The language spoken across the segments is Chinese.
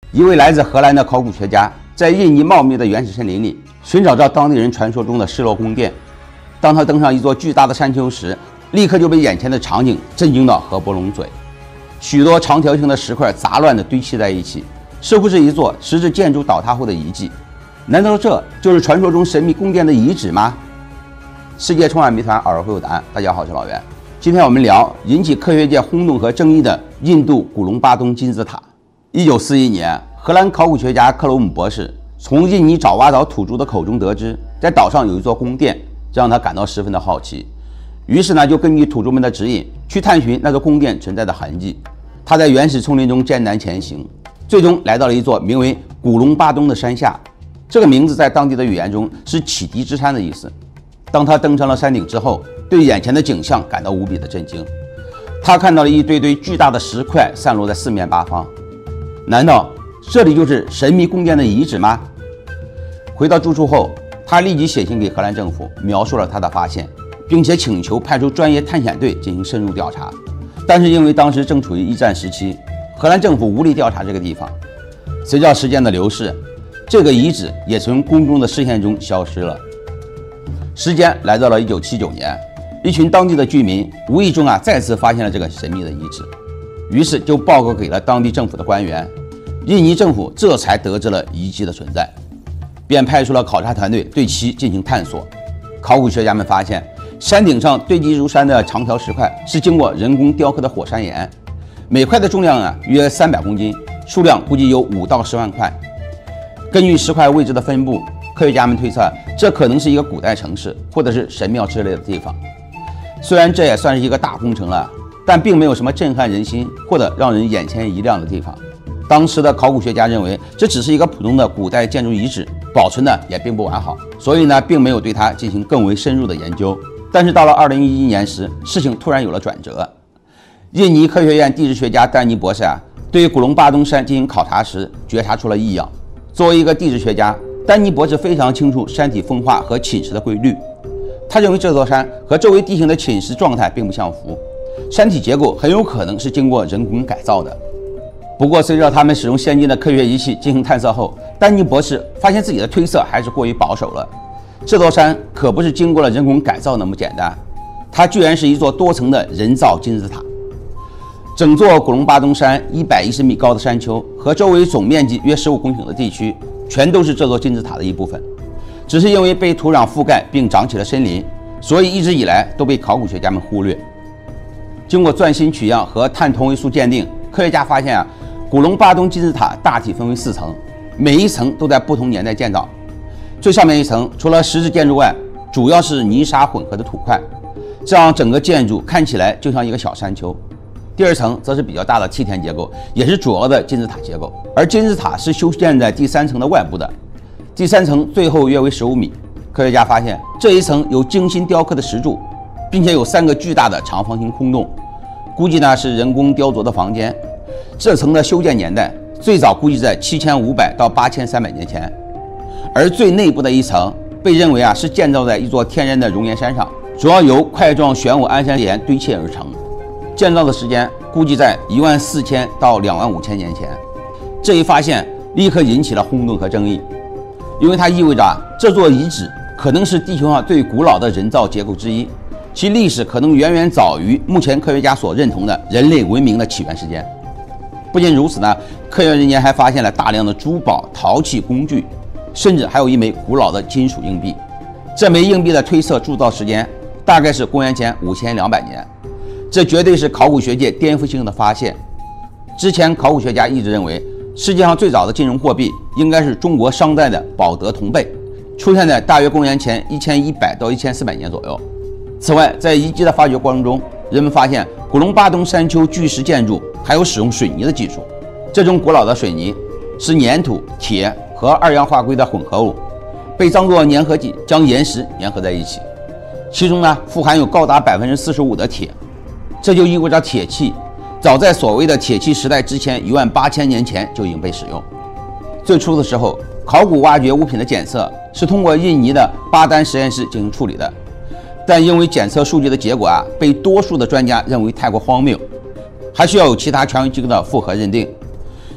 一位来自荷兰的考古学家在印尼茂密的原始森林里寻找着当地人传说中的失落宫殿。当他登上一座巨大的山丘时，立刻就被眼前的场景震惊到合不拢嘴。许多长条形的石块杂乱地堆砌在一起，似乎是一座石质建筑倒塌后的遗迹。难道这就是传说中神秘宫殿的遗址吗？世界充满谜团，偶尔会有答案。大家好，我是老袁。今天我们聊引起科学界轰动和争议的印度古隆巴东金字塔。1941年，荷兰考古学家克罗姆博士从印尼爪哇岛土著的口中得知，在岛上有一座宫殿，这让他感到十分的好奇。于是呢，就根据土著们的指引去探寻那座宫殿存在的痕迹。他在原始丛林中艰难前行，最终来到了一座名为古隆巴东的山下。这个名字在当地的语言中是启迪之山的意思。当他登上了山顶之后，对眼前的景象感到无比的震惊。他看到了一堆堆巨大的石块散落在四面八方。难道这里就是神秘宫殿的遗址吗？回到住处后，他立即写信给荷兰政府，描述了他的发现，并且请求派出专业探险队进行深入调查。但是因为当时正处于一战时期，荷兰政府无力调查这个地方。随着时间的流逝，这个遗址也从公众的视线中消失了。时间来到了1979年，一群当地的居民无意中再次发现了这个神秘的遗址，于是就报告给了当地政府的官员。印尼政府这才得知了遗迹的存在，便派出了考察团队对其进行探索。考古学家们发现，山顶上堆积如山的长条石块是经过人工雕刻的火山岩，每块的重量约300公斤，数量估计有5到10万块。根据石块位置的分布，科学家们推测这可能是一个古代城市或者是神庙之类的地方。虽然这也算是一个大工程了，但并没有什么震撼人心或者让人眼前一亮的地方。当时的考古学家认为这只是一个普通的古代建筑遗址，保存的也并不完好，所以呢，并没有对它进行更为深入的研究。但是到了2011年时，事情突然有了转折。印尼科学院地质学家丹尼博士对古隆巴东山进行考察时，觉察出了异样。作为一个地质学家，丹尼博士非常清楚山体风化和侵蚀的规律。他认为这座山和周围地形的侵蚀状态并不相符，山体结构很有可能是经过人工改造的。不过，随着他们使用先进的科学仪器进行探测后，丹尼博士发现自己的推测还是过于保守了。这座山可不是经过了人工改造那么简单，它居然是一座多层的人造金字塔。整座古隆巴东山110米高的山丘和周围总面积约15公顷的地区，全都是这座金字塔的一部分。只是因为被土壤覆盖并长起了森林，所以一直以来都被考古学家们忽略。经过钻芯取样和碳同位素鉴定，科学家发现古隆巴东金字塔大体分为4层，每一层都在不同年代建造。最上面一层除了石质建筑外，主要是泥沙混合的土块，这让整个建筑看起来就像一个小山丘。第2层则是比较大的梯田结构，也是主要的金字塔结构，而金字塔是修建在第3层的外部的。第3层最后约为15米。科学家发现这一层有精心雕刻的石柱，并且有3个巨大的长方形空洞，估计呢是人工雕琢的房间。这层的修建年代最早估计在7500到8300年前，而最内部的一层被认为是建造在一座天然的熔岩山上，主要由块状玄武安山岩堆砌而成。建造的时间估计在14000到25000年前。这一发现立刻引起了轰动和争议，因为它意味着这座遗址可能是地球上最古老的人造结构之一，其历史可能远远早于目前科学家所认同的人类文明的起源时间。不仅如此呢，科学人员还发现了大量的珠宝、陶器、工具，甚至还有一枚古老的金属硬币。这枚硬币的推测铸造时间大概是公元前5200年，这绝对是考古学界颠覆性的发现。之前考古学家一直认为，世界上最早的金融货币应该是中国商代的宝德铜贝，出现在大约公元前1100到1400年左右。此外，在遗迹的发掘过程中，人们发现古隆巴东山丘巨石建筑还有使用水泥的技术。这种古老的水泥是粘土、铁和2氧化硅的混合物，被当作粘合剂将岩石粘合在一起，其中呢富含有高达45%的铁。这就意味着铁器早在所谓的铁器时代之前18000年前就已经被使用。最初的时候，考古挖掘物品的检测是通过印尼的巴丹实验室进行处理的，但因为检测数据的结果被多数的专家认为太过荒谬，还需要有其他权威机构的复核认定。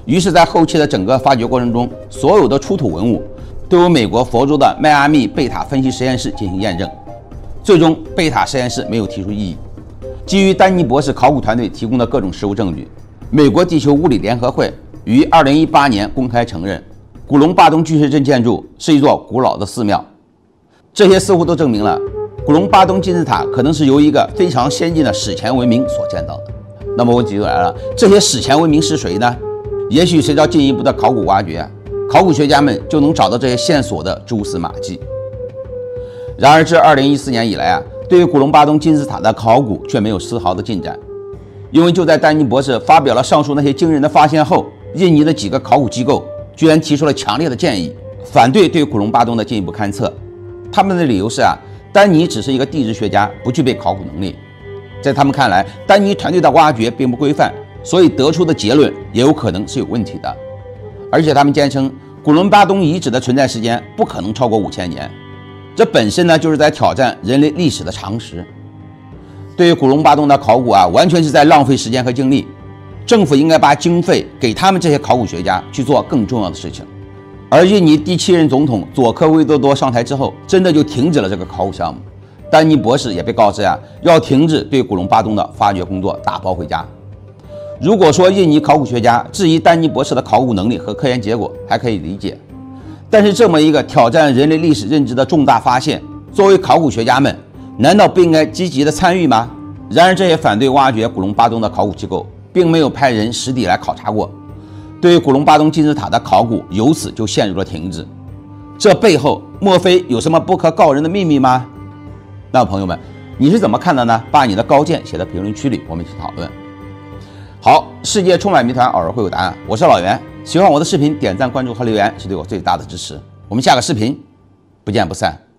于是，在后期的整个发掘过程中，所有的出土文物都由美国佛州的迈阿密贝塔分析实验室进行验证。最终，贝塔实验室没有提出异议。基于丹尼博士考古团队提供的各种实物证据，美国地球物理联合会于2018年公开承认，古隆巴东巨石阵建筑是一座古老的寺庙。这些似乎都证明了古隆巴东金字塔可能是由一个非常先进的史前文明所建造的。那么问题就来了，这些史前文明是谁呢？也许随着进一步的考古挖掘，考古学家们就能找到这些线索的蛛丝马迹。然而，自2014年以来对于古隆巴东金字塔的考古却没有丝毫的进展。因为就在丹尼博士发表了上述那些惊人的发现后，印尼的几个考古机构居然提出了强烈的建议，反对对古隆巴东的进一步勘测。他们的理由是丹尼只是一个地质学家，不具备考古能力。在他们看来，丹尼团队的挖掘并不规范，所以得出的结论也有可能是有问题的。而且他们坚称古隆巴东遗址的存在时间不可能超过5000年，这本身呢就是在挑战人类历史的常识。对于古隆巴东的考古完全是在浪费时间和精力。政府应该把经费给他们这些考古学家去做更重要的事情。而印尼第7任总统佐科威多多上台之后，真的就停止了这个考古项目。丹尼博士也被告知要停止对古隆巴东的发掘工作，打包回家。如果说印尼考古学家质疑丹尼博士的考古能力和科研结果，还可以理解。但是这么一个挑战人类历史认知的重大发现，作为考古学家们，难道不应该积极的参与吗？然而，这些反对挖掘古隆巴东的考古机构，并没有派人实地来考察过，对于古隆巴东金字塔的考古由此就陷入了停滞。这背后莫非有什么不可告人的秘密吗？那朋友们，你是怎么看的呢？把你的高见写在评论区里，我们一起讨论。好，世界充满谜团，偶尔会有答案。我是老袁，喜欢我的视频，点赞、关注和留言是对我最大的支持。我们下个视频不见不散。